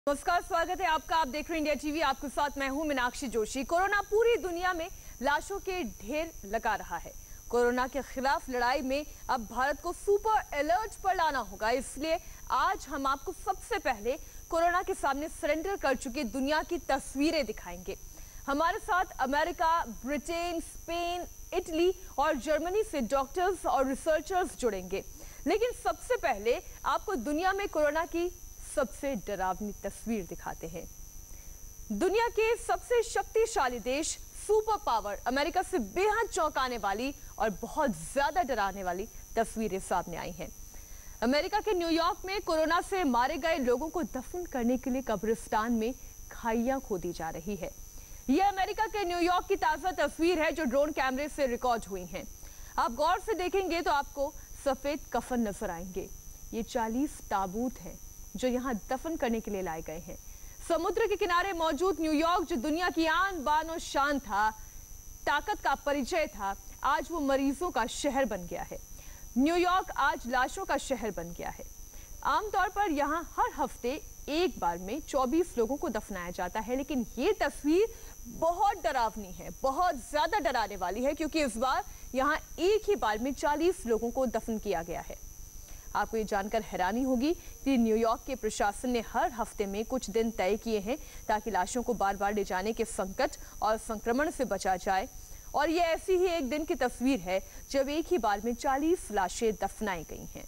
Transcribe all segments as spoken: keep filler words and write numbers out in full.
नमस्कार, स्वागत है आपका। आप देख रहे हैं इंडिया टीवी। आपके साथ मैं हूं मीनाक्षी जोशी। कोरोना पूरी दुनिया में लाशों के ढेर लगा रहा है। कोरोना के खिलाफ लड़ाई में अब भारत को सुपर अलर्ट पर लाना होगा। इसलिए आज हम आपको सबसे पहले कोरोना के सामने सरेंडर कर चुकी दुनिया की तस्वीरें दिखाएंगे। हमारे साथ अमेरिका, ब्रिटेन, स्पेन, इटली और जर्मनी से डॉक्टर्स और रिसर्चर्स जुड़ेंगे। लेकिन सबसे पहले आपको दुनिया में कोरोना की सबसे डरावनी तस्वीर दिखाते हैं। दुनिया के सबसे शक्तिशाली देश सुपर पावर अमेरिका से बेहद चौंकाने वाली और बहुत ज्यादा डराने वाली तस्वीरें सामने आई हैं। अमेरिका के न्यूयॉर्क में कोरोना से मारे गए लोगों को दफन करने के लिए कब्रिस्तान में खाइयां खोदी जा रही है। यह अमेरिका के न्यूयॉर्क की ताजा तस्वीर है जो ड्रोन कैमरे से रिकॉर्ड हुई है। आप गौर से देखेंगे तो आपको सफेद कफन नजर आएंगे। ये चालीस ताबूत हैं जो यहाँ दफन करने के लिए लाए गए हैं। समुद्र के किनारे मौजूद न्यूयॉर्क, जो दुनिया की आन बान और शान था, ताकत का परिचय था, आज वो मरीजों का शहर बन गया है। न्यूयॉर्क आज लाशों का शहर बन गया है। आमतौर पर यहाँ हर हफ्ते एक बार में चौबीस लोगों को दफनाया जाता है, लेकिन ये तस्वीर बहुत डरावनी है, बहुत ज्यादा डराने वाली है, क्योंकि इस बार यहाँ एक ही बार में चालीस लोगों को दफन किया गया है। आपको ये जानकर हैरानी होगी कि न्यूयॉर्क के प्रशासन ने हर हफ्ते में कुछ दिन तय किए हैं ताकि लाशों को बार बार ले जाने के संकट और संक्रमण से बचा जाए। और ये ऐसी ही एक दिन की तस्वीर है जब एक ही बार में चालीस लाशें दफनाई गई हैं।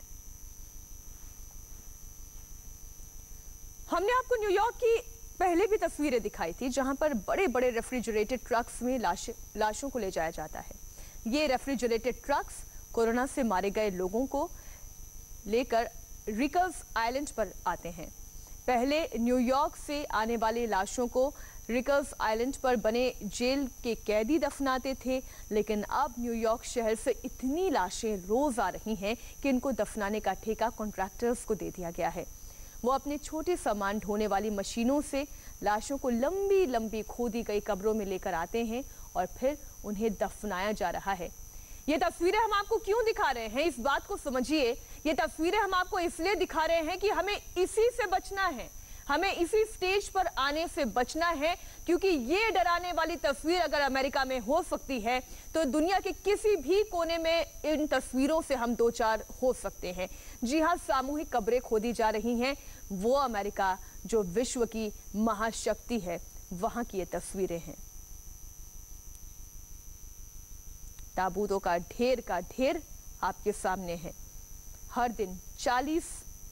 हमने आपको न्यूयॉर्क की पहले भी तस्वीरें दिखाई थी जहां पर बड़े बड़े रेफ्रिजरेटेड ट्रक्स में लाशें लाशों को ले जाया जाता है। ये रेफ्रिजरेटेड ट्रक्स कोरोना से मारे गए लोगों को लेकर रिकर्स आइलैंड पर आते हैं। पहले न्यूयॉर्क से आने वाली लाशों को रिकर्स आइलैंड पर बने जेल के कैदी दफनाते थे, लेकिन अब न्यूयॉर्क शहर से इतनी लाशें रोज आ रही हैं कि इनको दफनाने का ठेका कॉन्ट्रैक्टर्स को दे दिया गया है। वो अपने छोटे सामान ढोने वाली मशीनों से लाशों को लंबी लंबी खोदी गई कब्रों में लेकर आते हैं और फिर उन्हें दफनाया जा रहा है। ये तस्वीरें हम आपको क्यों दिखा रहे हैं, इस बात को समझिए। ये तस्वीरें हम आपको इसलिए दिखा रहे हैं कि हमें इसी से बचना है, हमें इसी स्टेज पर आने से बचना है, क्योंकि ये डराने वाली तस्वीर अगर अमेरिका में हो सकती है तो दुनिया के किसी भी कोने में इन तस्वीरों से हम दो चार हो सकते हैं। जी हाँ, सामूहिक कब्रें खोदी जा रही हैं। वो अमेरिका जो विश्व की महाशक्ति है, वहां की ये तस्वीरें हैं। ताबूतों का ढेर का ढेर आपके सामने है। हर दिन चालीस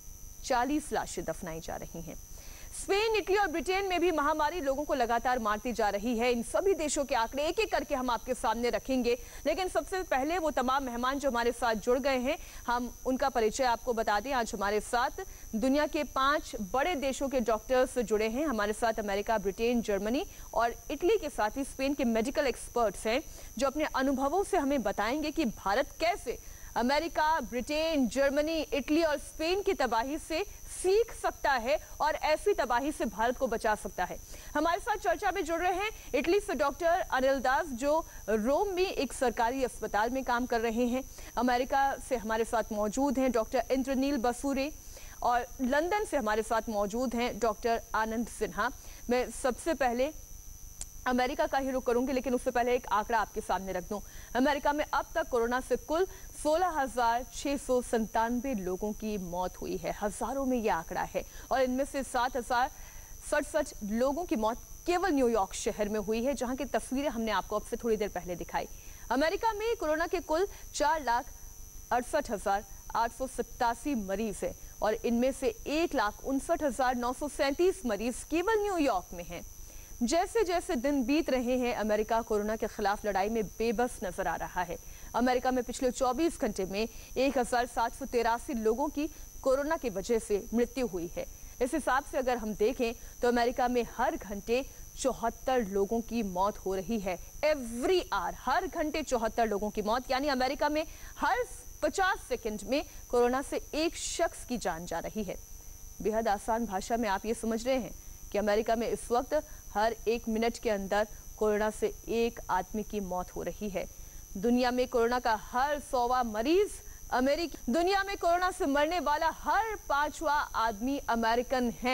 चालीस लाशें दफनाई जा रही हैं। स्पेन, इटली और ब्रिटेन में भी महामारी लोगों को लगातार मारती जा रही है। इन सभी देशों के आंकड़े एक एक करके हम आपके सामने रखेंगे, लेकिन सबसे पहले वो तमाम मेहमान जो हमारे साथ जुड़ गए हैं, हम उनका परिचय आपको बता दें। आज हमारे साथ दुनिया के पांच बड़े देशों के डॉक्टर्स जुड़े हैं। हमारे साथ अमेरिका, ब्रिटेन, जर्मनी और इटली के साथ ही स्पेन के मेडिकल एक्सपर्ट्स हैं जो अपने अनुभवों से हमें बताएंगे कि भारत कैसे अमेरिका, ब्रिटेन, जर्मनी, इटली और स्पेन की तबाही से सीख सकता है और ऐसी तबाही से भारत को बचा सकता है। हमारे साथ चर्चा में जुड़ रहे हैं इटली से डॉक्टर अनिल दास, जो रोम में एक सरकारी अस्पताल में काम कर रहे हैं। अमेरिका से हमारे साथ मौजूद हैं डॉक्टर इंद्रनील बसूरे और लंदन से हमारे साथ मौजूद हैं डॉक्टर आनंद सिन्हा। मैं सबसे पहले अमेरिका का ही रुख करूंगी, लेकिन उससे पहले एक आंकड़ा आपके सामने रख दूं। अमेरिका में अब तक कोरोना से कुल सोलह हजार छह सौ संतानवे लोगों की मौत हुई है। हजारों में यह आंकड़ा है और इनमें से सात हजार सड़सठ लोगों की मौत केवल न्यूयॉर्क शहर में हुई है, जहां की तस्वीरें हमने आपको अब से थोड़ी देर पहले दिखाई। अमेरिका में कोरोना के कुल चार लाख अड़सठ हजार आठ सौ सत्तासी मरीज है और इनमें से एक लाख उनसठ हजार नौ सौ सैंतीस मरीज केवल न्यूयॉर्क में हैं। जैसे जैसे दिन बीत रहे हैं, अमेरिका कोरोना के खिलाफ लड़ाई में बेबस नजर आ रहा है। अमेरिका में पिछले चौबीस घंटे में एक हजार सात सौ तिरासी लोगों की कोरोना की वजह से मृत्यु हुई है। इस हिसाब से अगर हम देखें तो अमेरिका में हर घंटे चौहत्तर लोगों की मौत हो रही है। एवरी आवर, हर घंटे चौहत्तर लोगों की मौत, यानी अमेरिका में हर पचास सेकंड में कोरोना से एक शख्स की जान जा रही है। बेहद आसान भाषा में आप ये समझ रहे हैं कि अमेरिका में इस वक्त हर एक मिनट के अंदर कोरोना से एक आदमी की मौत हो रही है। दुनिया में कोरोना का हर सौवा मरीज अमेरिकी, दुनिया में कोरोना से मरने वाला हर पांचवा आदमी अमेरिकन है।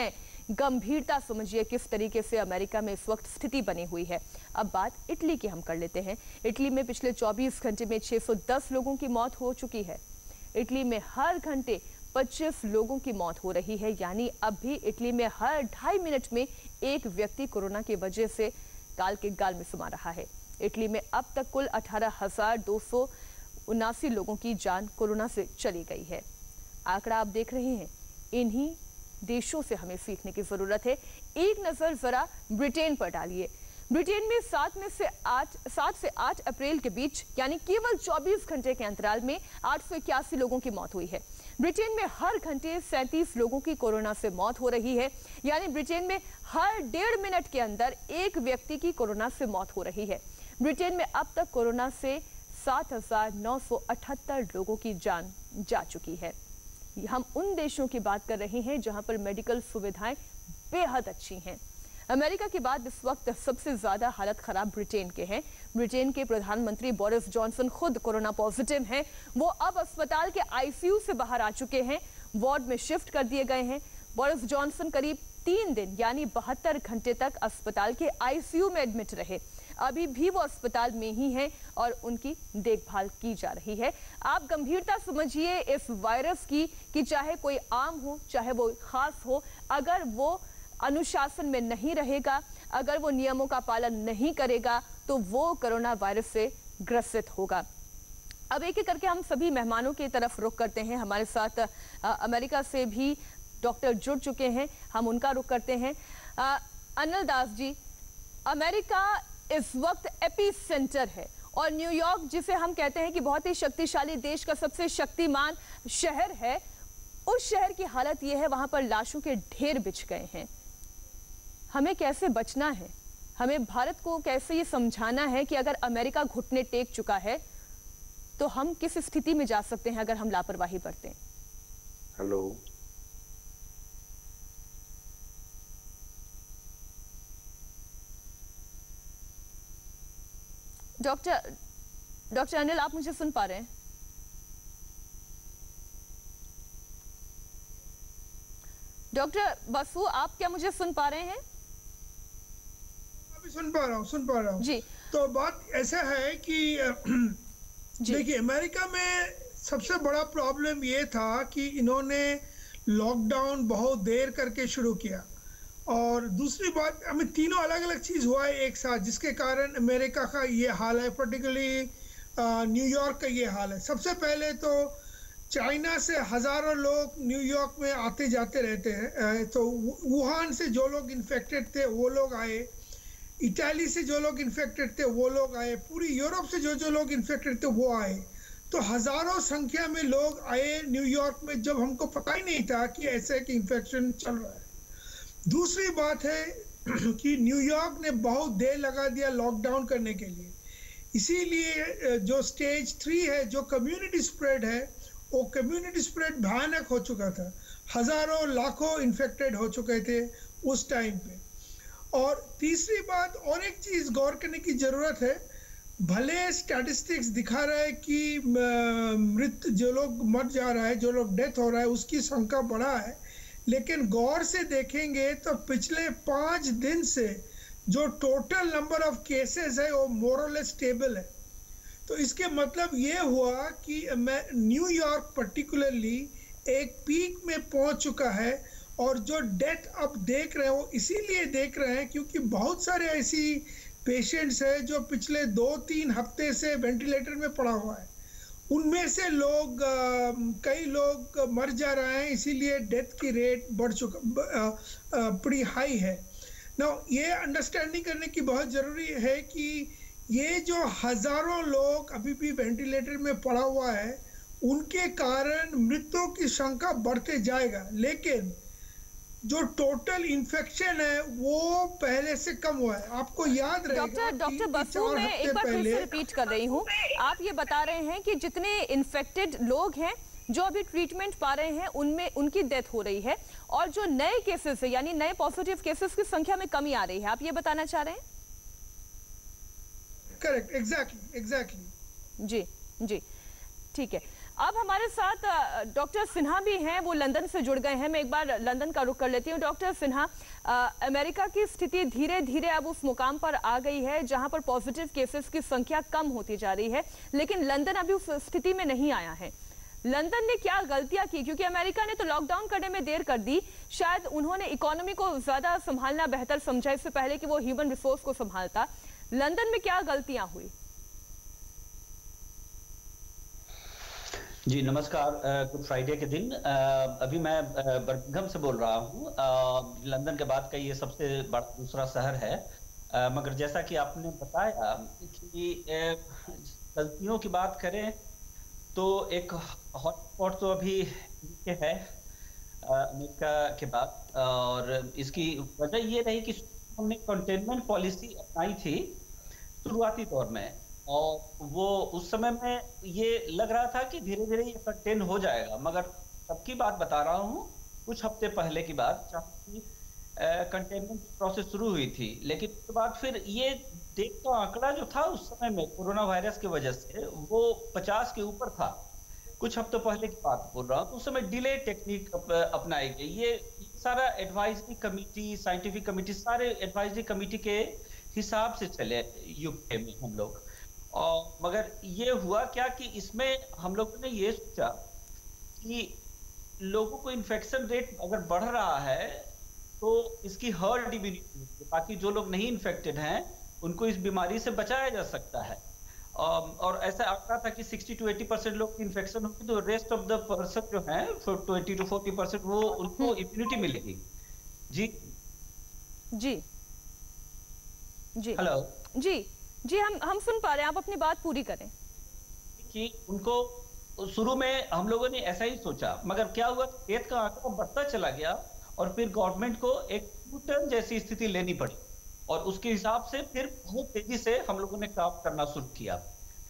गंभीरता समझिए किस तरीके से अमेरिका में इस वक्त स्थिति बनी हुई है। अब बात इटली की हम कर लेते हैं। इटली में पिछले चौबीस घंटे में छह सौ दस लोगों की मौत हो चुकी है। इटली में हर घंटे पच्चीस लोगों की मौत हो रही है, यानी अब भी इटली में हर ढाई मिनट में एक व्यक्ति कोरोना की वजह से काल के गाल में समा रहा है। इटली में अब तक कुल अठारह हजार दो सौ उनासी लोगों की जान कोरोना से चली गई है। आंकड़ा आप देख रहे हैं। इन्हीं देशों से हमें सीखने की जरूरत है। एक नजर जरा ब्रिटेन पर डालिए। ब्रिटेन में सात में से आठ सात से आठ अप्रैल के बीच यानी केवल चौबीस घंटे के अंतराल में आठ सौ इक्यासी लोगों की मौत हुई है। ब्रिटेन में हर घंटे सैंतीस लोगों की कोरोना से मौत हो रही है, यानी ब्रिटेन में हर डेढ़ मिनट के अंदर एक व्यक्ति की कोरोना से मौत हो रही है। ब्रिटेन में अब तक कोरोना से सात हजार नौ सौ अठहत्तर लोगों की जान जा चुकी है। हम उन देशों की बात कर रहे हैं जहां पर मेडिकल सुविधाएं बेहद अच्छी हैं। अमेरिका के बाद इस वक्त सबसे ज्यादा हालत खराब ब्रिटेन के हैं। ब्रिटेन के प्रधानमंत्री बोरिस जॉनसन खुद कोरोना पॉजिटिव हैं। वो अब अस्पताल के आईसीयू से बाहर आ चुके हैं, वार्ड में शिफ्ट कर दिए गए हैं। बोरिस जॉनसन करीब तीन दिन यानी बहत्तर घंटे तक अस्पताल के आईसीयू में एडमिट रहे। अभी भी वो अस्पताल में ही हैं और उनकी देखभाल की जा रही है। आप गंभीरता समझिए इस वायरस की कि चाहे कोई आम हो चाहे वो खास हो, अगर वो अनुशासन में नहीं रहेगा, अगर वो नियमों का पालन नहीं करेगा तो वो कोरोना वायरस से ग्रसित होगा। अब एक एक करके हम सभी मेहमानों की तरफ रुख करते हैं। हमारे साथ आ, अमेरिका से भी डॉक्टर जुड़ चुके हैं, हम उनका रुख करते हैं। आ, अनिल दास जी, अमेरिका इस वक्त एपी सेंटर है और न्यूयॉर्क, जिसे हम कहते हैं कि बहुत ही शक्तिशाली देश का सबसे शक्तिमान शहर है, उस शहर की हालत यह है, वहां पर लाशों के ढेर बिछ गए हैं। हमें कैसे बचना है? हमें भारत को कैसे ये समझाना है कि अगर अमेरिका घुटने टेक चुका है तो हम किस स्थिति में जा सकते हैं अगर हम लापरवाही बरतें? हेलो, डॉक्टर डॉक्टर अनिल, आप मुझे सुन पा रहे हैं? डॉक्टर बसु, आप क्या मुझे सुन पा रहे हैं? अभी सुन पा रहा हूँ सुन पा रहा हूँ जी। तो बात ऐसा है कि देखिए, अमेरिका में सबसे बड़ा प्रॉब्लम ये था कि इन्होंने लॉकडाउन बहुत देर करके शुरू किया, और दूसरी बात, हमें तीनों अलग अलग चीज़ हुआ है एक साथ, जिसके कारण अमेरिका का ये हाल है, पर्टिकुलरली न्यूयॉर्क का ये हाल है। सबसे पहले तो चाइना से हज़ारों लोग न्यूयॉर्क में आते जाते रहते हैं, तो वुहान से जो लोग इन्फेक्टेड थे वो लोग आए, इटाली से जो लोग इन्फेक्टेड थे वो लोग आए, पूरी यूरोप से जो जो लोग इन्फेक्टेड थे वो आए। तो हज़ारों संख्या में लोग आए न्यूयॉर्क में, जब हमको पता ही नहीं था कि ऐसे कि इन्फेक्शन चल रहा है। दूसरी बात है कि न्यूयॉर्क ने बहुत देर लगा दिया लॉकडाउन करने के लिए, इसीलिए जो स्टेज थ्री है, जो कम्युनिटी स्प्रेड है, वो कम्युनिटी स्प्रेड भयानक हो चुका था। हज़ारों लाखों इन्फेक्टेड हो चुके थे उस टाइम पे। और तीसरी बात, और एक चीज़ गौर करने की ज़रूरत है, भले स्टैटिस्टिक्स दिखा रहा है कि मृत जो लोग मर जा रहा है, जो लोग डेथ हो रहा है, उसकी संख्या बढ़ा है, लेकिन गौर से देखेंगे तो पिछले पाँच दिन से जो टोटल नंबर ऑफ केसेस है वो मोरलेस स्टेबल है। तो इसके मतलब ये हुआ कि न्यूयॉर्क पर्टिकुलरली एक पीक में पहुंच चुका है, और जो डेथ अब देख रहे हैं वो इसीलिए देख रहे हैं क्योंकि बहुत सारे ऐसी पेशेंट्स हैं जो पिछले दो तीन हफ्ते से वेंटिलेटर में पड़ा हुआ है। उनमें से लोग कई लोग मर जा रहे हैं, इसीलिए डेथ की रेट बढ़ चुका बड़ी हाई है ना। ये अंडरस्टैंडिंग करने की बहुत ज़रूरी है कि ये जो हज़ारों लोग अभी भी वेंटिलेटर में पड़ा हुआ है, उनके कारण मृत्यु की संख्या बढ़ते जाएगा, लेकिन जो टोटल इन्फेक्शन है वो पहले से कम हुआ है। आपको याद रहेगा डॉक्टर डॉक्टर बसु, मैं एक बार फिर से रिपीट कर रही हूँ, आप ये बता रहे हैं कि जितने इन्फेक्टेड लोग हैं जो अभी ट्रीटमेंट पा रहे हैं उनमें उनकी डेथ हो रही है, और जो नए केसेस है यानी नए पॉजिटिव केसेस की संख्या में कमी आ रही है, आप ये बताना चाह रहे हैं? करेक्ट, एग्जैक्टली एग्जैक्टली जी जी, ठीक है। अब हमारे साथ डॉक्टर सिन्हा भी हैं, वो लंदन से जुड़ गए हैं। मैं एक बार लंदन का रुख कर लेती हूँ। डॉक्टर सिन्हा, अमेरिका की स्थिति धीरे धीरे अब उस मुकाम पर आ गई है जहां पर पॉजिटिव केसेस की संख्या कम होती जा रही है, लेकिन लंदन अभी उस स्थिति में नहीं आया है। लंदन ने क्या गलतियां की? क्योंकि अमेरिका ने तो लॉकडाउन करने में देर कर दी, शायद उन्होंने इकोनॉमी को ज्यादा संभालना बेहतर समझा इससे पहले कि वो ह्यूमन रिसोर्स को संभालता। लंदन में क्या गलतियां हुई? जी नमस्कार। गुड फ्राइडे के दिन आ, अभी मैं बर्मिंघम से बोल रहा हूँ। लंदन के बाद का ये सबसे बड़ा दूसरा शहर है। आ, मगर जैसा कि आपने बताया कि गलतियों की बात करें तो एक हॉटस्पॉट तो अभी है अमेरिका के बाद, और इसकी वजह ये रही कि हमने कंटेनमेंट पॉलिसी अपनाई थी शुरुआती दौर में, और वो उस समय में ये लग रहा था कि धीरे धीरे ये कंटेन हो जाएगा। मगर सबकी बात बता रहा हूँ, कुछ हफ्ते पहले की बात, जहाँ कंटेनमेंट प्रोसेस शुरू हुई थी, लेकिन उसके बाद फिर ये डेथ का आंकड़ा जो था उस समय में कोरोना वायरस की वजह से वो पचास के ऊपर था। कुछ हफ्तों पहले की बात बोल रहा हूँ, तो उस समय डिले टेक्निक अप, अपनाई गई। ये सारा एडवाइजरी कमेटी, साइंटिफिक कमेटी, सारे एडवाइजरी कमेटी के हिसाब से चले यूके में हम लोग। और मगर ये हुआ क्या कि इसमें हम लोगों ने ये सोचा कि लोगों को इन्फेक्शन रेट अगर बढ़ रहा है तो इसकी हर्ड इम्यूनिटी, ताकि जो लोग नहीं इन्फेक्टेड हैं उनको इस बीमारी से बचाया जा सकता है। और ऐसा आंकड़ा था कि साठ टू अस्सी परसेंट लोग की इन्फेक्शन होगी तो रेस्ट ऑफ द पर्सन जो है बीस टू चालीस परसेंट वो उनको इम्यूनिटी मिलेगी। जी जी जी हेलो जी जी हम हम सुन पा रहे हैं, आप अपनी बात पूरी करें। कि उनको शुरू में हम लोगों ने ऐसा ही सोचा, मगर क्या हुआ, डेथ का आंकड़ा बढ़ता चला गया और फिर गवर्नमेंट को एक यू टर्न जैसी स्थिति लेनी पड़ी, और उसके हिसाब से फिर बहुत तेजी से हम लोगों ने काम करना शुरू किया।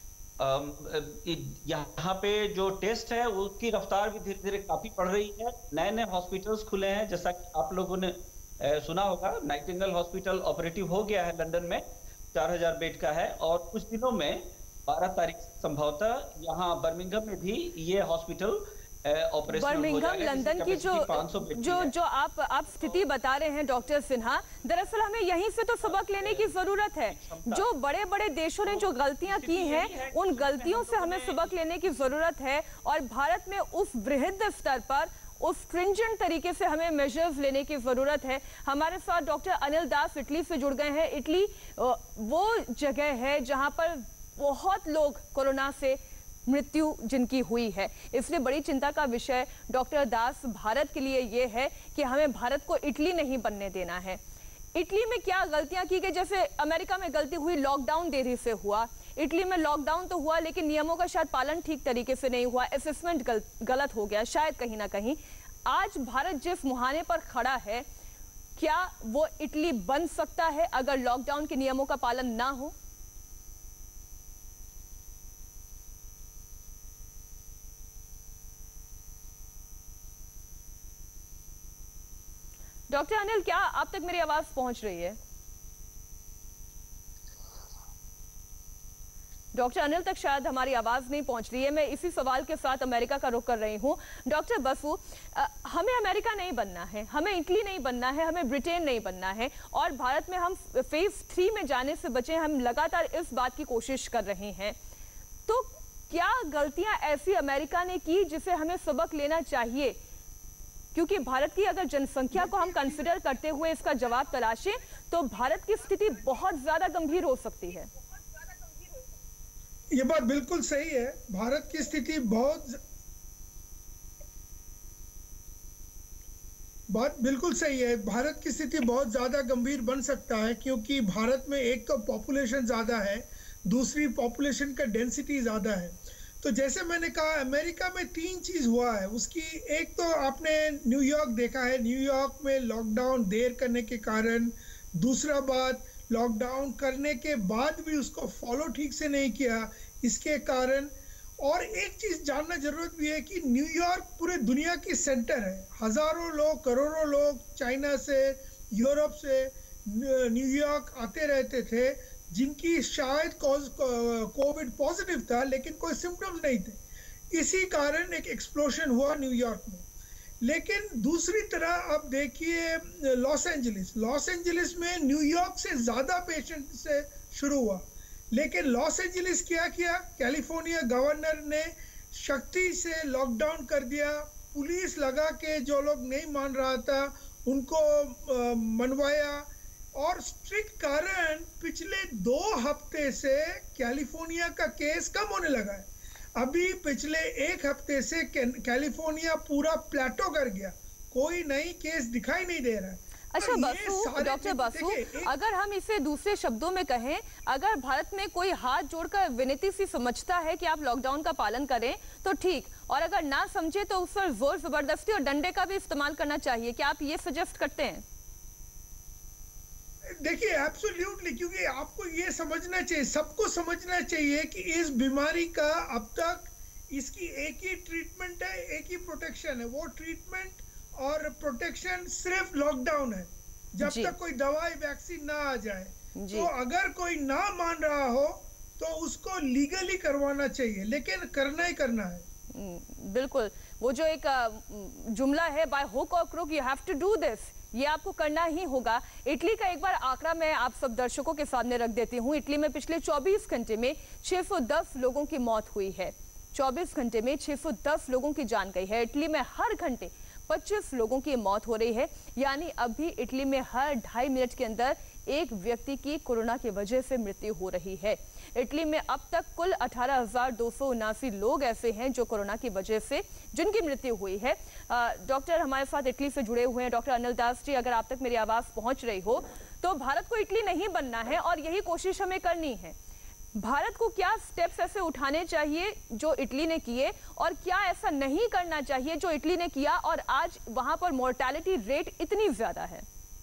यहाँ पे जो टेस्ट है उसकी रफ्तार भी धीरे धीरे काफी बढ़ रही है। नए नए हॉस्पिटल्स खुले हैं, जैसा कि आप लोगों ने सुना होगा, नाइटिंगेल हॉस्पिटल ऑपरेटिव हो गया है लंदन में, चार हजार बेड का है, और कुछ दिनों में बारह तारीख संभवतः यहाँ बर्मिंघम में भी ये हॉस्पिटल बर्मिंघम लंदन की जो जो जो आप आप स्थिति बता रहे हैं डॉक्टर सिन्हा, दरअसल हमें यहीं से तो सबक लेने की जरूरत है। जो बड़े बड़े देशों ने जो गलतियां की हैं, उन गलतियों से हमें सबक लेने की जरूरत है, और भारत में उस बृहद स्तर पर उस स्ट्रिंजेंट तरीके से हमें मेजर्स लेने की जरूरत है। हमारे साथ डॉक्टर अनिल दास इटली से जुड़ गए हैं। इटली वो जगह है जहां पर बहुत लोग कोरोना से मृत्यु जिनकी हुई है, इसलिए बड़ी चिंता का विषय डॉक्टर दास भारत के लिए ये है कि हमें भारत को इटली नहीं बनने देना है। इटली में क्या गलतियां की गई? जैसे अमेरिका में गलती हुई, लॉकडाउन देरी से हुआ। इटली में लॉकडाउन तो हुआ लेकिन नियमों का शायद पालन ठीक तरीके से नहीं हुआ, असेसमेंट गल, गलत हो गया शायद कहीं ना कहीं। आज भारत जिस मुहाने पर खड़ा है, क्या वो इटली बन सकता है अगर लॉकडाउन के नियमों का पालन ना हो? डॉक्टर अनिल, क्या आप तक मेरी आवाज पहुंच रही है? डॉक्टर अनिल तक शायद हमारी आवाज नहीं पहुंच रही है। मैं इसी सवाल के साथ अमेरिका का रुख कर रही हूं। डॉक्टर बसु, हमें अमेरिका नहीं बनना है, हमें इटली नहीं बनना है, हमें ब्रिटेन नहीं बनना है, और भारत में हम फेज थ्री में जाने से बचे। हम लगातार इस बात की कोशिश कर रहे हैं। तो क्या गलतियां ऐसी अमेरिका ने की जिसे हमें सबक लेना चाहिए? क्योंकि भारत की अगर जनसंख्या को हम कंसिडर करते हुए इसका जवाब तलाशें तो भारत की स्थिति बहुत ज्यादा गंभीर हो सकती है। ये बात बिल्कुल सही है। भारत की स्थिति बहुत बात बिल्कुल सही है। भारत की स्थिति बहुत ज्यादा गंभीर बन सकता है, क्योंकि भारत में एक तो पॉपुलेशन ज्यादा है, दूसरी पॉपुलेशन का डेंसिटी ज्यादा है। तो जैसे मैंने कहा, अमेरिका में तीन चीज हुआ है उसकी। एक तो आपने न्यूयॉर्क देखा है, न्यूयॉर्क में लॉकडाउन देर करने के कारण। दूसरा बात, लॉकडाउन करने के बाद भी उसको फॉलो ठीक से नहीं किया, इसके कारण। और एक चीज जानना जरूरत भी है कि न्यूयॉर्क पूरे दुनिया की सेंटर है। हजारों लोग, करोड़ों लोग चाइना से, यूरोप से न्यूयॉर्क आते रहते थे, जिनकी शायद कोविड पॉजिटिव था लेकिन कोई सिम्टम्स नहीं थे। इसी कारण एक एक्सप्लोजन हुआ न्यूयॉर्क में। लेकिन दूसरी तरह आप देखिए लॉस एंजलिस लॉस एंजलिस में न्यूयॉर्क से ज़्यादा पेशेंट से शुरू हुआ, लेकिन लॉस एंजलिस क्या किया, कैलिफोर्निया गवर्नर ने शक्ति से लॉकडाउन कर दिया। पुलिस लगा के जो लोग नहीं मान रहा था उनको आ, मनवाया, और स्ट्रिक्ट कारण पिछले दो हफ्ते से कैलिफोर्निया का केस कम होने लगा है। अभी पिछले एक हफ्ते से कैलिफोर्निया पूरा प्लेटो कर गया, कोई नई केस दिखाई नहीं दे रहा है। अच्छा बसु, डॉक्टर बसु, अगर हम इसे दूसरे शब्दों में कहें, अगर भारत में कोई हाथ जोड़कर विनती सी समझता है कि आप लॉकडाउन का पालन करें तो ठीक, और अगर ना समझे तो उस पर जोर जबरदस्ती और डंडे का भी इस्तेमाल करना चाहिए, क्या आप ये सजेस्ट करते हैं? देखिए एब्सोल्युटली, क्योंकि आपको ये समझना चाहिए, सबको समझना चाहिए कि इस बीमारी का अब तक इसकी एक ही ट्रीटमेंट है, एक ही प्रोटेक्शन है। वो ट्रीटमेंट और प्रोटेक्शन सिर्फ लॉकडाउन है, जब तक कोई दवाई वैक्सीन ना आ जाए। तो अगर कोई ना मान रहा हो तो उसको लीगली करवाना चाहिए, लेकिन करना ही करना है। बिल्कुल, वो जो एक जुमला है, बाय हुक और crook you have to do this, ये आपको करना ही होगा। इटली का एक बार आंकड़ा मैं आप सब दर्शकों के सामने रख देती हूँ। इटली में पिछले चौबीस घंटे में छह सौ दस लोगों की मौत हुई है। चौबीस घंटे में छह सौ दस लोगों की जान गई है। इटली में हर घंटे पच्चीस लोगों की मौत हो रही है, यानी अभी इटली में हर ढाई मिनट के अंदर एक व्यक्ति की कोरोना की वजह से मृत्यु हो रही है। इटली में अब तक कुल अठारह हजार दो सौ उनासी लोग ऐसे हैं जो कोरोना की वजह से जिनकी मृत्यु हुई है। डॉक्टर हमारे साथ इटली से जुड़े हुए हैं, डॉक्टर अनिल दास जी, अगर आप तक मेरी आवाज पहुंच रही हो तो भारत को इटली नहीं बनना है और यही कोशिश हमें करनी है। भारत को क्या स्टेप्स ऐसे उठाने चाहिए जो इटली ने किए, और क्या ऐसा नहीं करना चाहिए जो इटली ने किया और आज वहां पर मोर्टेलिटी रेट इतनी ज्यादा है?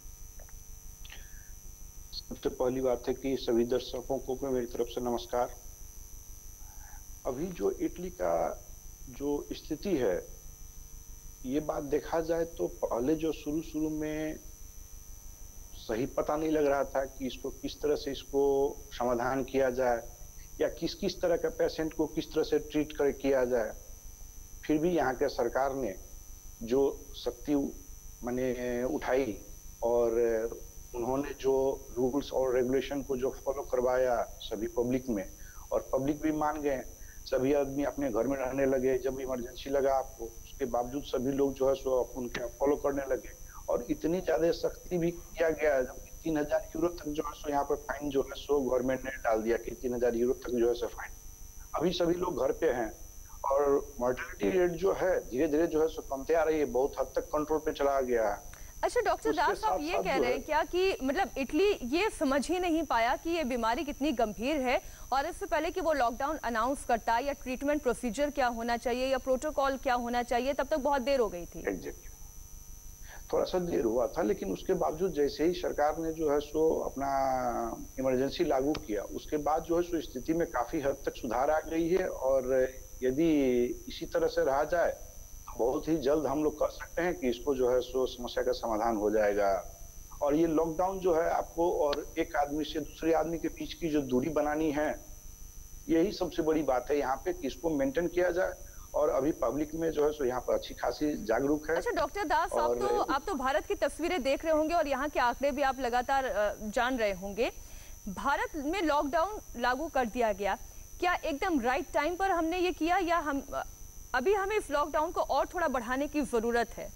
सबसे पहली बात है कि सभी दर्शकों को मेरी तरफ से नमस्कार। अभी जो इटली का जो स्थिति है, ये बात देखा जाए तो पहले जो शुरू शुरू में सही पता नहीं लग रहा था कि इसको किस तरह से इसको समाधान किया जाए या किस किस तरह का पेशेंट को किस तरह से ट्रीट कर किया जाए। फिर भी यहाँ के सरकार ने जो शक्ति माने उठाई और उन्होंने जो रूल्स और रेगुलेशन को जो फॉलो करवाया सभी पब्लिक में, और पब्लिक भी मान गए, सभी आदमी अपने घर में रहने लगे। जब इमरजेंसी लगा आपको, उसके बावजूद सभी लोग जो है सो उनके फॉलो करने लगे, और इतनी ज्यादा सख्ती भी किया गया तीन हजार यूरो तक जो है सो यहाँ पर फाइन जो है सो गवर्नमेंट ने डाल दिया कि तीन हजार यूरो तक जो है सो फाइन। अभी सभी लोग घर पे हैं और मोर्टेलिटी रेट जो है धीरे धीरे जो है सो कमते आ रही है, बहुत हद तक कंट्रोल पे चला गया है। अच्छा डॉक्टर दास, आप ये कह रहे हैं क्या कि मतलब इटली ये समझ ही नहीं पाया कि ये बीमारी कितनी गंभीर है, और इससे पहले कि वो लॉकडाउन अनाउंस करता या ट्रीटमेंट प्रोसीजर क्या होना चाहिए या प्रोटोकॉल क्या होना चाहिए, तब तक बहुत देर हो गई थी? एग्जैक्टली, थोड़ा सा देर हुआ था, लेकिन उसके बावजूद जैसे ही सरकार ने जो है सो अपना इमरजेंसी लागू किया, उसके बाद जो है सो स्थिति में काफी हद तक सुधार आ गई है। और यदि इसी तरह से रहा जाए तो बहुत ही जल्द हम लोग कह सकते हैं कि इसको जो है सो समस्या का समाधान हो जाएगा। और ये लॉकडाउन जो है आपको और एक आदमी से दूसरे आदमी के बीच की जो दूरी बनानी है, यही सबसे बड़ी बात है यहाँ पे कि इसको मेंटेन किया जाए। और अभी पब्लिक में जो है सो यहाँ पर अच्छी खासी जागरूक है। अच्छा डॉक्टर दास, आप तो आप तो भारत की तस्वीरें देख रहे होंगे और यहाँ के आंकड़े भी आप लगातार जान रहे होंगे। भारत में लॉकडाउन लागू कर दिया गया, क्या एकदम राइट टाइम पर हमने ये किया, या हम अभी हमें इस लॉकडाउन को और थोड़ा बढ़ाने की जरूरत है?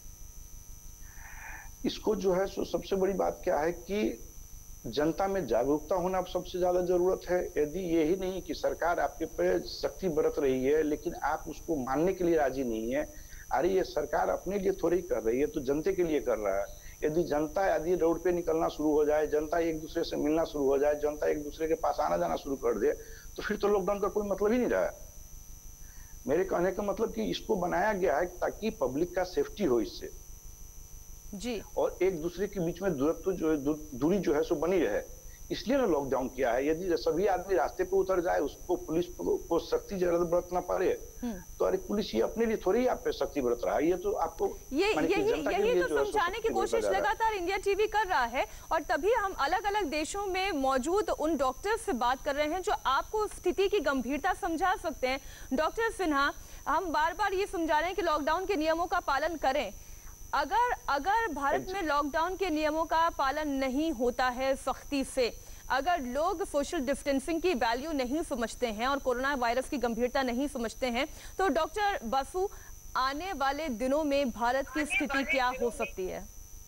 इसको जो है सो सबसे बड़ी बात क्या है कि जनता में जागरूकता होना सबसे ज्यादा जरूरत है। यदि यही नहीं कि सरकार आपके पे सख्ती बरत रही है लेकिन आप उसको मानने के लिए राजी नहीं है, अरे ये सरकार अपने लिए थोड़ी कर रही है, तो जनता के लिए कर रहा है। यदि जनता यदि रोड पे निकलना शुरू हो जाए, जनता एक दूसरे से मिलना शुरू हो जाए, जनता एक दूसरे के पास आना जाना शुरू कर दे, तो फिर तो लॉकडाउन का कोई मतलब ही नहीं रहा। मेरे कहने का मतलब कि इसको बनाया गया है ताकि पब्लिक का सेफ्टी हो इससे जी, और एक दूसरे के बीच में दूरत्व जो है दूरी जो है सो बनी रहे। इसलिए ना लॉकडाउन किया है। यदि सभी आदमी रास्ते पे उतर जाए, उसको पुलिस को सख्ती जरूरत बरतना पड़े, तो अरे पुलिस ये अपने लिए थोड़ी आप पे सख्ती बरत रहा है। ये तो आपको ये यही यही तो समझाने की कोशिश लगातार इंडिया टीवी कर रहा है, और तभी हम अलग अलग देशों में मौजूद उन डॉक्टर्स से बात कर रहे हैं जो आपको स्थिति की गंभीरता समझा सकते हैं। डॉक्टर सिन्हा, हम बार बार ये समझा रहे हैं कि लॉकडाउन के नियमों का पालन करें। अगर अगर भारत में लॉकडाउन के नियमों का पालन नहीं होता है सख्ती से, अगर लोग सोशल डिस्टेंसिंग की वैल्यू नहीं समझते हैं और कोरोना वायरस की गंभीरता नहीं समझते हैं, तो डॉक्टर बसु, आने वाले दिनों में भारत की स्थिति क्या हो सकती है?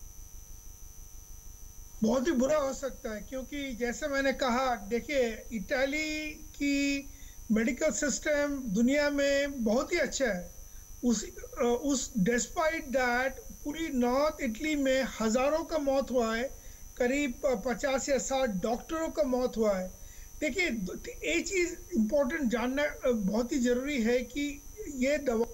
बहुत ही बुरा हो सकता है, क्योंकि जैसे मैंने कहा, देखिए इटाली की मेडिकल सिस्टम दुनिया में बहुत ही अच्छा है। उस उस डिस्पाइट दैट पूरी नॉर्थ इटली में हजारों का मौत हुआ है, करीब पचास या साठ डॉक्टरों का मौत हुआ है। देखिए एक चीज इम्पोर्टेंट जानना बहुत ही जरूरी है कि ये दवा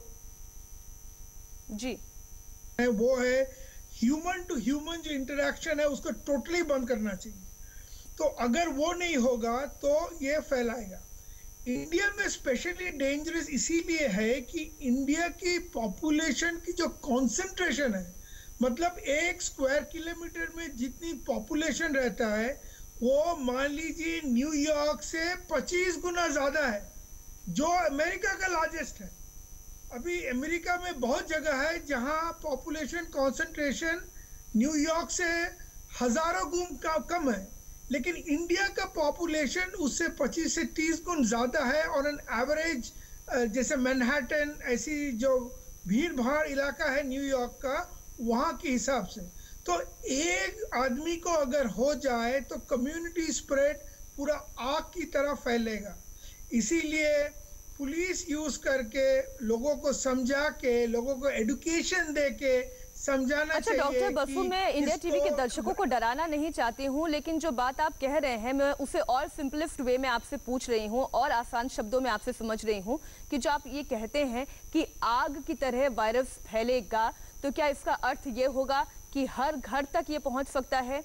जी है वो है ह्यूमन टू ह्यूमन जो इंटरेक्शन है उसको टोटली बंद करना चाहिए। तो अगर वो नहीं होगा तो ये फैलाएगा। इंडिया में स्पेशली डेंजरस इसीलिए है कि इंडिया की पॉपुलेशन की जो कॉन्सेंट्रेशन है, मतलब एक स्क्वायर किलोमीटर में जितनी पॉपुलेशन रहता है वो मान लीजिए न्यूयॉर्क से पच्चीस गुना ज़्यादा है, जो अमेरिका का लार्जेस्ट है। अभी अमेरिका में बहुत जगह है जहां पॉपुलेशन कॉन्सेंट्रेशन न्यूयॉर्क से हजारों गुना कम है, लेकिन इंडिया का पॉपुलेशन उससे पच्चीस से तीस गुना ज़्यादा है। और एन एवरेज जैसे मैनहट्टन ऐसी जो भीड़ भाड़ इलाका है न्यूयॉर्क का, वहाँ के हिसाब से तो एक आदमी को अगर हो जाए तो कम्युनिटी स्प्रेड पूरा आग की तरह फैलेगा। इसीलिए पुलिस यूज करके लोगों को समझा के, लोगों को एजुकेशन दे के समझाना अच्छा, चाहिए। डॉक्टर बसु, मैं इंडिया टीवी के दर्शकों को डराना नहीं चाहती हूँ, लेकिन जो बात आप कह रहे हैं मैं उसे और सिंपलेस्ट वे में आपसे पूछ रही हूँ और आसान शब्दों में आपसे समझ रही हूँ कि जो आप ये कहते हैं कि आग की तरह वायरस फैलेगा, तो क्या इसका अर्थ ये होगा कि हर घर तक ये पहुंच सकता है?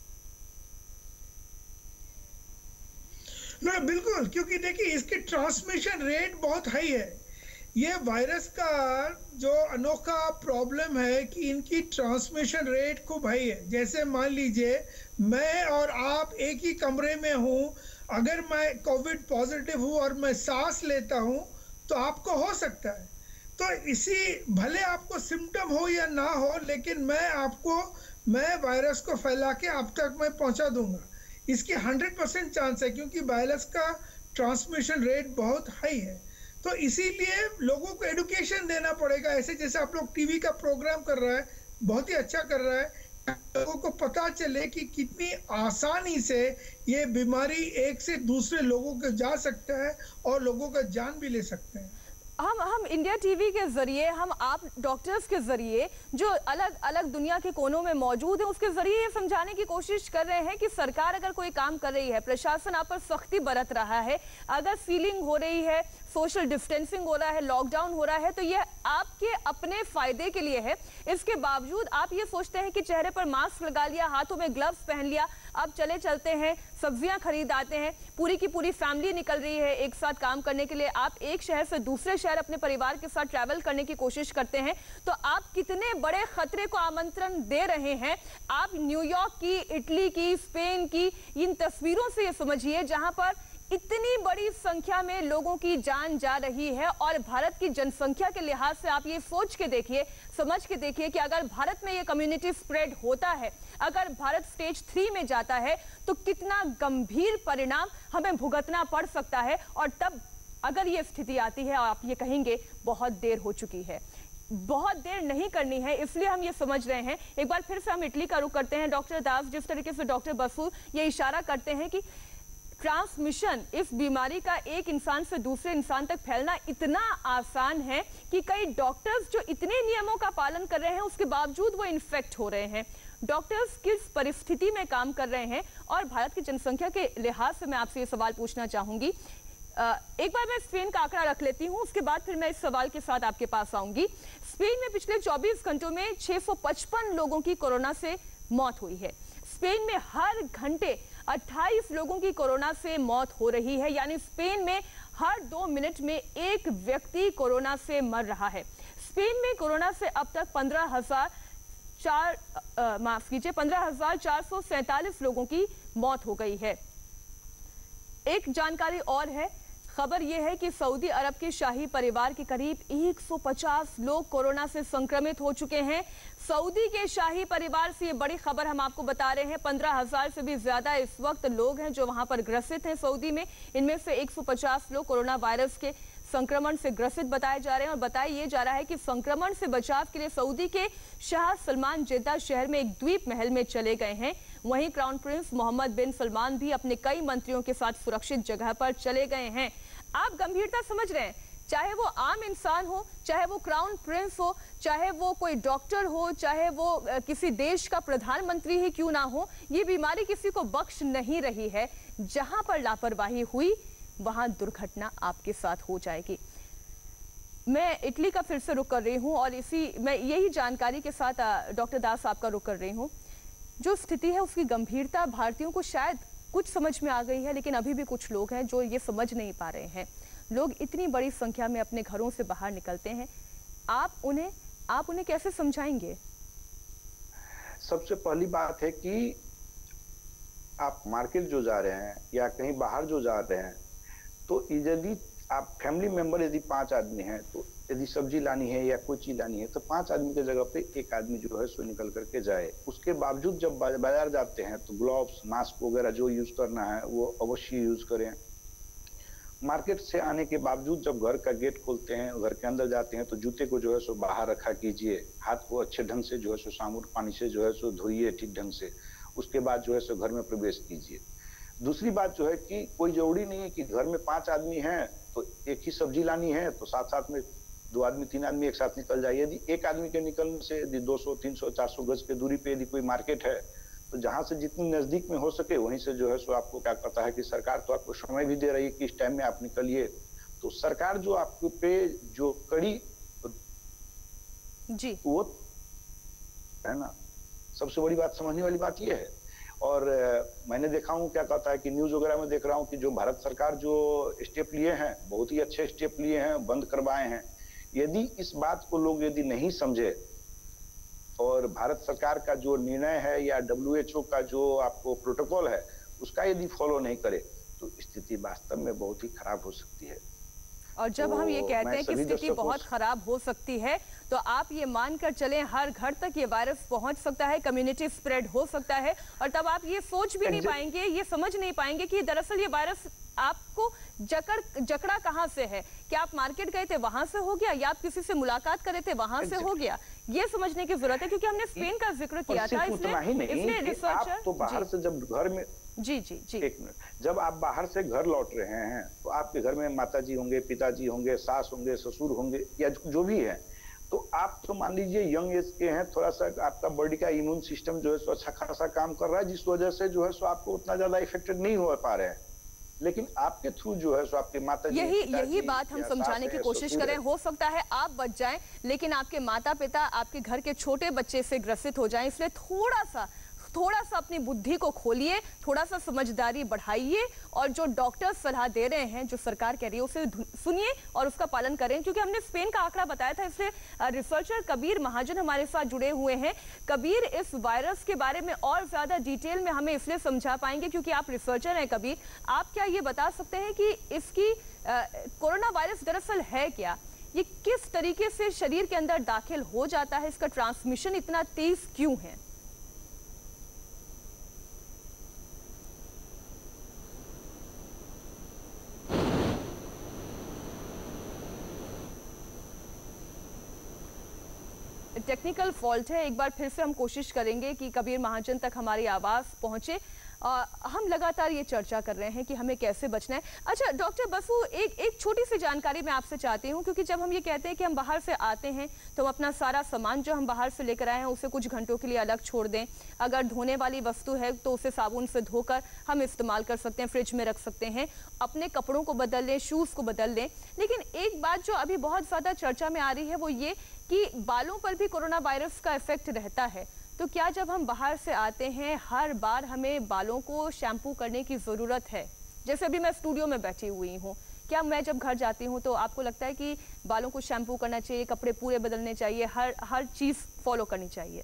ना बिल्कुल, क्योंकि देखिए इसकी ट्रांसमिशन रेट बहुत हाई है। ये वायरस का जो अनोखा प्रॉब्लम है कि इनकी ट्रांसमिशन रेट खूब हाई है। जैसे मान लीजिए मैं और आप एक ही कमरे में हूँ, अगर मैं कोविड पॉजिटिव हूँ और मैं सांस लेता हूँ तो आपको हो सकता है। तो इसी भले आपको सिम्टम हो या ना हो, लेकिन मैं आपको मैं वायरस को फैला के आप तक मैं पहुंचा दूंगा। इसकी हंड्रेड परसेंट चांस है, क्योंकि वायरस का ट्रांसमिशन रेट बहुत हाई है। तो इसीलिए लोगों को एजुकेशन देना पड़ेगा, ऐसे जैसे आप लोग टीवी का प्रोग्राम कर रहा है, बहुत ही अच्छा कर रहा है। लोगों को पता चले कि कितनी आसानी से ये बीमारी एक से दूसरे लोगों को जा सकता है और लोगों का जान भी ले सकते हैं। हम हम इंडिया टीवी के जरिए, हम आप डॉक्टर्स के जरिए जो अलग अलग दुनिया के कोनों में मौजूद है, उसके जरिए ये समझाने की कोशिश कर रहे हैं कि सरकार अगर कोई काम कर रही है, प्रशासन आप पर सख्ती बरत रहा है, अगर सीलिंग हो रही है, सोशल डिस्टेंसिंग हो रहा है, लॉकडाउन हो रहा है, तो यह आपके अपने फायदे के लिए है। इसके बावजूद आप ये सोचते हैं कि चेहरे पर मास्क लगा लिया, हाथों में ग्लव्स पहन लिया, अब चले चलते हैं, सब्जियां खरीद आते हैं, पूरी की पूरी फैमिली निकल रही है एक साथ काम करने के लिए, आप एक शहर से दूसरे शहर अपने परिवार के साथ ट्रैवल करने की कोशिश करते हैं, तो आप कितने बड़े खतरे को आमंत्रण दे रहे हैं। आप न्यूयॉर्क की, इटली की, स्पेन की इन तस्वीरों से ये समझिए जहां पर इतनी बड़ी संख्या में लोगों की जान जा रही है, और भारत की जनसंख्या के लिहाज से आप ये सोच के देखिए, समझ के देखिए कि अगर भारत में ये कम्युनिटी स्प्रेड होता है, अगर भारत स्टेज थ्री में जाता है, तो कितना गंभीर परिणाम हमें भुगतना पड़ सकता है। और तब अगर ये स्थिति आती है, आप ये कहेंगे बहुत देर हो चुकी है। बहुत देर नहीं करनी है, इसलिए हम ये समझ रहे हैं। एक बार फिर से हम इटली का रुख करते हैं। डॉक्टर दास, जिस तरीके से डॉक्टर बसु ये इशारा करते हैं कि ट्रांसमिशन, इस बीमारी का एक इंसान से दूसरे इंसान तक फैलना इतना आसान है कि कई डॉक्टर्स जो इतने नियमों का पालन कर रहे हैं उसके बावजूद वो इन्फेक्ट हो रहे हैं। डॉक्टर्स किस परिस्थिति में काम कर रहे हैं? और भारत की जनसंख्या के लिहाज से मैं आपसे ये सवाल पूछना चाहूंगी। एक बार मैं स्पेन का आंकड़ा रख लेती हूं, उसके बाद फिर मैं इस सवाल के साथ आपके पास आऊंगी। स्पेन में पिछले चौबीस घंटों में छह सौ पचपन लोगों की कोरोना से मौत हुई है। स्पेन में हर घंटे अट्ठाईस लोगों की कोरोना से मौत हो रही है, यानी स्पेन में हर दो मिनट में एक व्यक्ति कोरोना से मर रहा है। स्पेन में कोरोना से अब तक पंद्रह हजार चार माफ कीजिए पंद्रह हजार चार सौ सैंतालीस लोगों की मौत हो गई है। एक जानकारी और है, खबर यह है कि सऊदी अरब के शाही परिवार के करीब एक सौ पचास लोग कोरोना से संक्रमित हो चुके हैं। सऊदी के शाही परिवार से ये बड़ी खबर हम आपको बता रहे हैं। पंद्रह हजार से भी ज्यादा इस वक्त लोग हैं जो वहां पर ग्रसित हैं सऊदी में। इनमें से एक सौ पचास लोग कोरोना वायरस के संक्रमण से ग्रसित बताए जा रहे हैं और बताया यह जा रहा है कि संक्रमण से बचाव के लिए सऊदी के शाह सलमान जेद्दा शहर में एक द्वीप महल में चले गए हैं। वहीं crown prince Mohammed bin Salman भी अपने कई मंत्रियों के साथ सुरक्षित जगह पर चले गए हैं। आप गंभीरता समझ रहे हैं, चाहे वो आम इंसान हो, चाहे वो क्राउन प्रिंस हो, चाहे वो कोई डॉक्टर हो, चाहे वो किसी देश का प्रधानमंत्री ही क्यों ना हो, ये बीमारी किसी को बख्श नहीं रही है। जहां पर लापरवाही हुई वहां दुर्घटना आपके साथ हो जाएगी। मैं इटली का फिर से रुक कर रही हूं और इसी मैं यही जानकारी के साथ डॉक्टर दास आपका रुक कर रही हूं। जो स्थिति है उसकी गंभीरता भारतीयों को शायद कुछ समझ में आ गई है, लेकिन अभी भी कुछ लोग हैं जो ये समझ नहीं पा रहे हैं। लोग इतनी बड़ी संख्या में अपने घरों से बाहर निकलते हैं, आप उन्हें आप उन्हें कैसे समझाएंगे? सबसे पहली बात है कि आप मार्केट जो जा रहे हैं या कहीं बाहर जो जा रहे हैं, तो यदि आप फैमिली मेंबर यदि पांच आदमी हैं, तो यदि सब्जी लानी है या कोई चीज लानी है तो पांच आदमी की जगह पे एक आदमी जो है सो निकल करके जाए। उसके बावजूद जब बाजार जाते हैं तो ग्लव्स, मास्क वगैरह जो यूज करना है वो अवश्य यूज करें। मार्केट से आने के बावजूद जब घर का गेट खोलते हैं, घर के अंदर जाते हैं, तो जूते को जो है सो बाहर रखा कीजिए। हाथ को अच्छे ढंग से जो है सो साबुन पानी से जो है सो धोइए ठीक ढंग से। उसके बाद जो है सो घर में प्रवेश कीजिए। दूसरी बात जो है कि कोई जरूरी नहीं है कि घर में पांच आदमी हैं तो एक ही सब्जी लानी है तो साथ साथ में दो आदमी तीन आदमी एक साथ निकल जाए। यदि एक आदमी के निकलने से यदि दो सौ तीन सौ चार सौ गज के दूरी पे यदि कोई मार्केट है तो जहां से जितनी नजदीक में हो सके वहीं से जो है सो आपको क्या करता है कि सरकार तो आपको समय भी दे रही है कि इस टाइम में आप निकलिए। तो सरकार जो आपको पे जो कड़ी जी वो है ना, सबसे बड़ी बात समझने वाली बात ये है। और मैंने देखा हूँ क्या कहता है कि न्यूज वगैरह में देख रहा हूँ कि जो भारत सरकार जो स्टेप लिए हैं, बहुत ही अच्छे स्टेप लिए हैं, बंद करवाए हैं। यदि इस बात को लोग यदि नहीं समझे और भारत सरकार का जो निर्णय है या डब्ल्यू एच ओ का जो आपको प्रोटोकॉल है उसका यदि फॉलो नहीं करे तो स्थिति वास्तव में बहुत ही खराब हो सकती है। और जब तो हम ये कहते हैं कि स्थिति बहुत को... खराब हो सकती है तो आप ये मानकर चलें हर घर तक ये वायरस पहुंच सकता है, कम्युनिटी स्प्रेड हो सकता है। और तब आप ये सोच भी नहीं पाएंगे, ये समझ नहीं पाएंगे कि दरअसल ये वायरस आपको जकड़ जकड़ा कहां से है। क्या आप मार्केट गए थे वहां से हो गया, या आप किसी से मुलाकात करे थे वहां से हो गया? ये समझने की जरूरत है, क्योंकि हमने स्पेन का जिक्र किया था। इसलिए रिसर्चर तो बाहर से जब घर में जी जी जी एक मिनट, जब आप बाहर से घर लौट रहे हैं तो आपके घर में माताजी होंगे, पिताजी होंगे, सास होंगे, ससुर होंगे या जो भी है, तो आप तो मान लीजिए यंग एज के हैं, थोड़ा सा आपका बॉडी का इम्यून सिस्टम जो है सो अच्छा खासा काम कर रहा है, जिस वजह से जो है सो आपको उतना ज्यादा इफेक्टेड नहीं हो पा रहे हैं। लेकिन आपके थ्रू जो है सो आपके माता जी, यही यही बात हम समझाने की कोशिश करें। हो सकता है आप बच जाएं, लेकिन आपके माता पिता, आपके घर के छोटे बच्चे से ग्रसित हो जाएं। इसलिए थोड़ा सा थोड़ा सा अपनी बुद्धि को खोलिए, थोड़ा सा समझदारी बढ़ाइए, और जो डॉक्टर सलाह दे रहे हैं, जो सरकार कह रही है, उसे सुनिए और उसका पालन करें। क्योंकि हमने स्पेन का आंकड़ा बताया था, इसलिए रिसर्चर कबीर महाजन हमारे साथ जुड़े हुए हैं। कबीर, इस वायरस के बारे में और ज्यादा डिटेल में हमें इसलिए समझा पाएंगे क्योंकि आप रिसर्चर हैं। कबीर, आप क्या ये बता सकते हैं कि इसकी कोरोना वायरस दरअसल है क्या? ये किस तरीके से शरीर के अंदर दाखिल हो जाता है? इसका ट्रांसमिशन इतना तेज क्यों है? टेक्निकल फॉल्ट है, एक बार फिर से हम कोशिश करेंगे कि कबीर महाजन तक हमारी आवाज पहुंचे। आ, हम लगातार ये चर्चा कर रहे हैं कि हमें कैसे बचना है। अच्छा डॉक्टर बसु, एक एक छोटी सी जानकारी मैं आपसे चाहती हूँ, क्योंकि जब हम ये कहते हैं कि हम बाहर से आते हैं तो हम अपना सारा सामान जो हम बाहर से लेकर आए हैं उसे कुछ घंटों के लिए अलग छोड़ दें। अगर धोने वाली वस्तु है तो उसे साबुन से धोकर हम इस्तेमाल कर सकते हैं, फ्रिज में रख सकते हैं, अपने कपड़ों को बदल लें, शूज को बदल लें। लेकिन एक बात जो अभी बहुत ज्यादा चर्चा में आ रही है वो ये कि बालों पर भी कोरोना वायरस का इफेक्ट रहता है। तो क्या जब हम बाहर से आते हैं हर बार हमें बालों को शैम्पू करने की ज़रूरत है? जैसे अभी मैं स्टूडियो में बैठी हुई हूँ, क्या मैं जब घर जाती हूँ तो आपको लगता है कि बालों को शैम्पू करना चाहिए, कपड़े पूरे बदलने चाहिए, हर हर चीज़ फॉलो करनी चाहिए?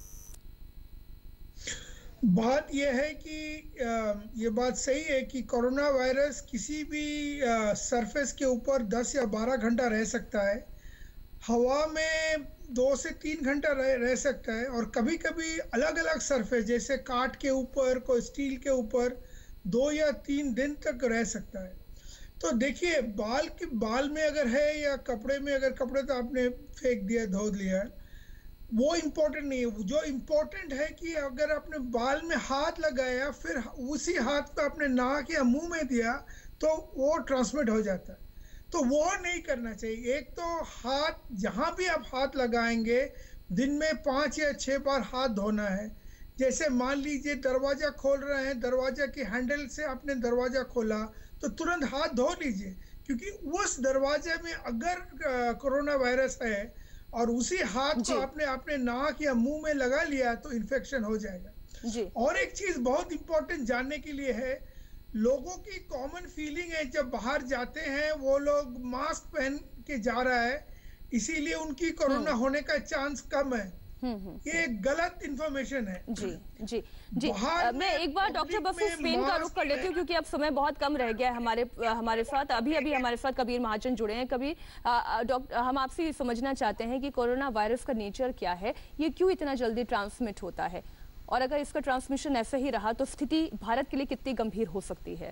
बात यह है कि ये बात सही है कि कोरोना वायरस किसी भी सरफेस के ऊपर दस या बारह घंटा रह सकता है, हवा में दो से तीन घंटा रह रह सकता है, और कभी कभी अलग अलग सरफेस जैसे काठ के ऊपर, कोई स्टील के ऊपर दो या तीन दिन तक रह सकता है। तो देखिए, बाल के बाल में अगर है या कपड़े में, अगर कपड़े तो आपने फेंक दिया, धो लिया, वो इम्पोर्टेंट नहीं है। जो इम्पोर्टेंट है कि अगर आपने बाल में हाथ लगाया फिर उसी हाथ को आपने नाक या मुंह में दिया तो वो ट्रांसमिट हो जाता है, तो वो नहीं करना चाहिए। एक तो हाथ, जहां भी आप हाथ लगाएंगे दिन में पांच या छह बार हाथ धोना है। जैसे मान लीजिए दरवाजा खोल रहे हैं, दरवाजा के हैंडल से आपने दरवाजा खोला तो तुरंत हाथ धो लीजिए, क्योंकि उस दरवाजे में अगर कोरोना वायरस है और उसी हाथ को आपने अपने नाक या मुंह में लगा लिया तो इन्फेक्शन हो जाएगा जी। और एक चीज बहुत इंपॉर्टेंट जानने के लिए है, लोगों की कॉमन फीलिंग है जब बाहर जाते हैं वो लोग मास्क पहन के जा रहा है, इसीलिए उनकी कोरोना होने का चांस कम है। ये गलत इंफॉर्मेशन है जी जी जी। मैं एक बार डॉक्टर बसु स्पेन का रुख कर लेती हूँ क्योंकि अब समय बहुत कम रह गया है हमारे हमारे साथ। अभी अभी हमारे साथ कबीर महाजन जुड़े हैं। कबीर, डॉक्टर, हम आपसे ये समझना चाहते हैं कि कोरोना वायरस का नेचर क्या है, ये क्यों इतना जल्दी ट्रांसमिट होता है, और अगर इसका ट्रांसमिशन ऐसे ही रहा तो स्थिति भारत के लिए कितनी गंभीर हो सकती है?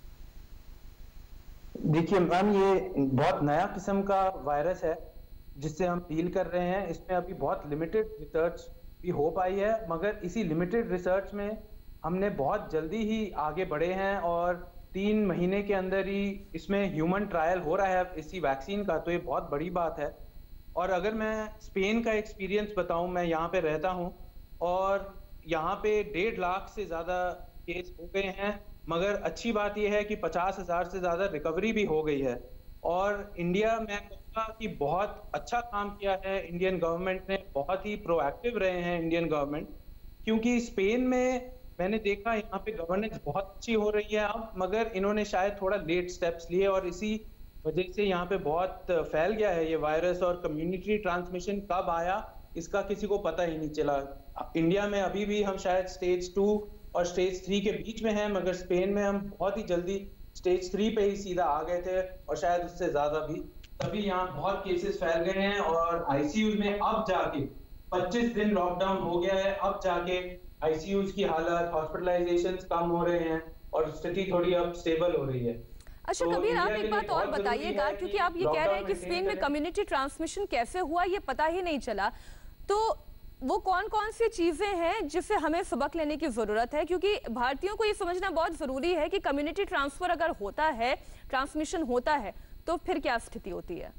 देखिए मैम, ये बहुत नया किस्म का वायरस है जिससे हम डील कर रहे हैं। इसमें अभी बहुत लिमिटेड रिसर्च भी हो पाई है, मगर इसी लिमिटेड रिसर्च में हमने बहुत जल्दी ही आगे बढ़े हैं और तीन महीने के अंदर ही इसमें ह्यूमन ट्रायल हो रहा है इसी वैक्सीन का, तो ये बहुत बड़ी बात है। और अगर मैं स्पेन का एक्सपीरियंस बताऊं, मैं यहाँ पे रहता हूँ और यहाँ पे डेढ़ लाख से ज्यादा केस हो गए हैं, मगर अच्छी बात यह है कि पचास हजार से ज्यादा रिकवरी भी हो गई है। और इंडिया में कहूँगा कि बहुत अच्छा काम किया है इंडियन गवर्नमेंट ने, बहुत ही प्रोएक्टिव रहे हैं इंडियन गवर्नमेंट, क्योंकि स्पेन में मैंने देखा यहाँ पे गवर्नेंस बहुत अच्छी हो रही है अब, मगर इन्होंने शायद थोड़ा लेट स्टेप्स लिए और इसी वजह से यहाँ पे बहुत फैल गया है ये वायरस, और कम्युनिटी ट्रांसमिशन कब आया इसका किसी को पता ही नहीं चला। इंडिया में अभी भी हम शायद स्टेज टू और स्टेज थ्री के बीच में हैं, मगर स्पेन में हम बहुत ही जल्दी स्टेज थ्री पे ही सीधा आ गए थे और शायद उससे ज्यादा भी। तभी यहाँ बहुत केसेस फैल गए हैं और आईसीयू में अब जाके पच्चीस दिन लॉकडाउन हो गया है, अब जाके आईसीयू की हालत, हॉस्पिटलाइजेशंस कम हो रहे हैं और स्थिति थोड़ी अब स्टेबल हो रही है। अच्छा तो कबीर, आप एक बात और बताइएगा, क्योंकि आप ये कह रहे हैं कि स्पेन में कम्युनिटी ट्रांसमिशन कैसे हुआ ये पता ही नहीं चला, तो वो कौन कौन सी चीजें हैं जिससे हमें सबक लेने की जरूरत है? क्योंकि भारतीयों को ये समझना बहुत जरूरी है कि कम्युनिटी ट्रांसफर अगर होता है, ट्रांसमिशन होता है, तो फिर क्या स्थिति होती है?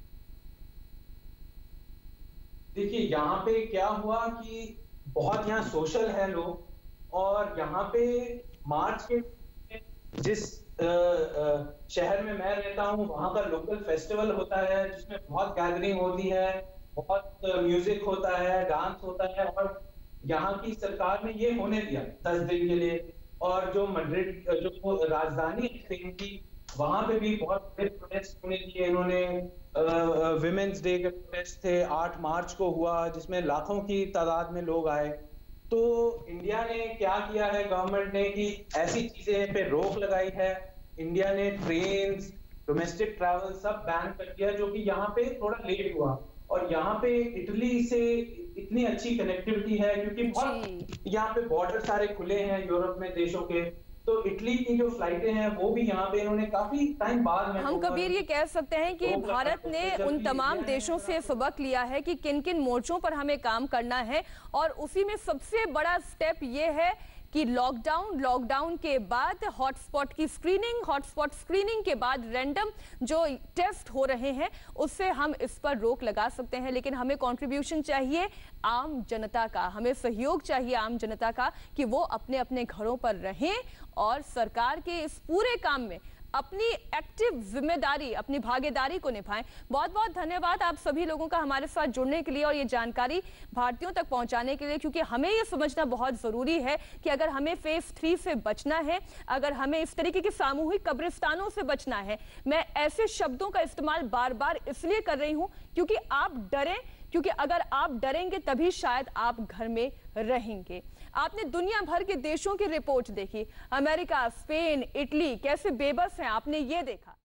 देखिए यहाँ पे क्या हुआ कि बहुत यहाँ सोशल है लोग, और यहाँ पे मार्च के जिस आ, आ, शहर में मैं रहता हूँ वहां का लोकल फेस्टिवल होता है जिसमें बहुत गैदरिंग होती है, बहुत म्यूजिक होता है, डांस होता है, और यहाँ की सरकार ने ये होने दिया दस दिन के लिए। और जो मैड्रिड, जो राजधानी स्पेन की, वहां पे भी बहुत बड़े प्रोटेस्ट होने दिए इन्होंने। विमेंस डे के प्रोटेस्ट थे, आठ मार्च को हुआ, जिसमें लाखों की तादाद में लोग आए। तो इंडिया ने क्या किया है, गवर्नमेंट ने, कि ऐसी चीजें पे रोक लगाई है। इंडिया ने ट्रेन, डोमेस्टिक ट्रैवल सब बैन कर दिया, जो कि यहाँ पे थोड़ा लेट हुआ। और यहाँ पे इटली से इतनी अच्छी कनेक्टिविटी है क्योंकि बहुत यहाँ पे बॉर्डर सारे खुले हैं यूरोप में देशों के, तो इटली की जो फ्लाइटें हैं वो भी यहाँ पे इन्होंने काफी टाइम बाद में। हम कबीर ये कह सकते हैं कि भारत ने उन तमाम देशों से सबक लिया है कि किन किन मोर्चों पर हमें काम करना है, और उसी में सबसे बड़ा स्टेप ये है कि लॉकडाउन, लॉकडाउन के बाद हॉटस्पॉट की स्क्रीनिंग, हॉटस्पॉट स्क्रीनिंग के बाद रैंडम जो टेस्ट हो रहे हैं उससे हम इस पर रोक लगा सकते हैं। लेकिन हमें कंट्रीब्यूशन चाहिए आम जनता का, हमें सहयोग चाहिए आम जनता का कि वो अपने अपने घरों पर रहें और सरकार के इस पूरे काम में अपनी एक्टिव जिम्मेदारी, अपनी भागीदारी को निभाएं। बहुत बहुत धन्यवाद आप सभी लोगों का हमारे साथ जुड़ने के लिए और ये जानकारी भारतीयों तक पहुंचाने के लिए, क्योंकि हमें ये समझना बहुत जरूरी है कि अगर हमें फेज थ्री से बचना है, अगर हमें इस तरीके के सामूहिक कब्रिस्तानों से बचना है, मैं ऐसे शब्दों का इस्तेमाल बार बार इसलिए कर रही हूं क्योंकि आप डरें, क्योंकि अगर आप डरेंगे तभी शायद आप घर में रहेंगे। आपने दुनिया भर के देशों की रिपोर्ट देखी, अमेरिका, स्पेन, इटली कैसे बेबस हैं, आपने ये देखा।